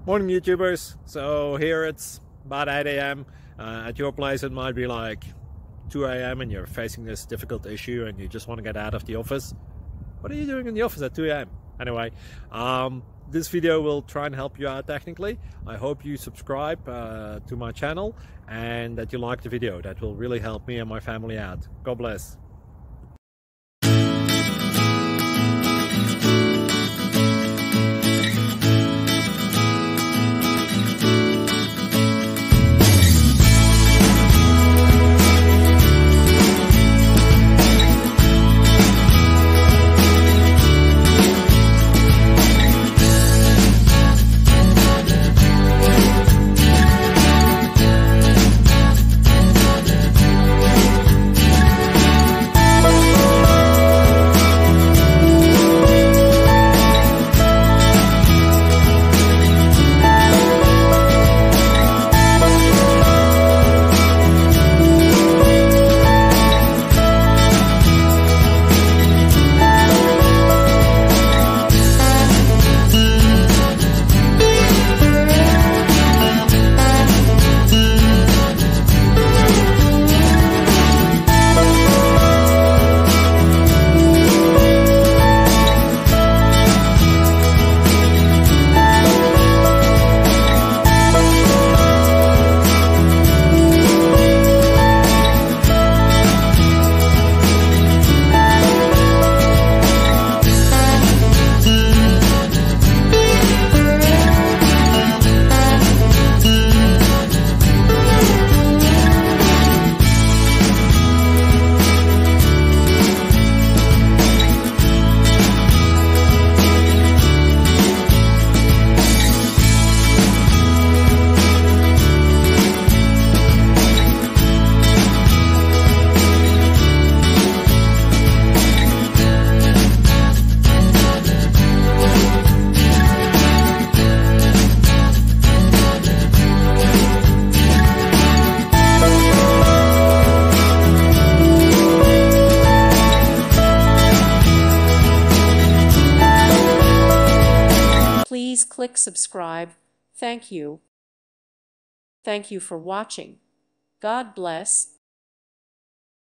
Morning YouTubers. So here it's about 8 a.m. At your place it might be like 2 a.m. and you're facing this difficult issue and you just want to get out of the office. What are you doing in the office at 2 a.m.? Anyway, this video will try and help you out technically. I hope you subscribe to my channel and that you like the video. That will really help me and my family out. God bless. Please click subscribe. Thank you. Thank you for watching. God bless.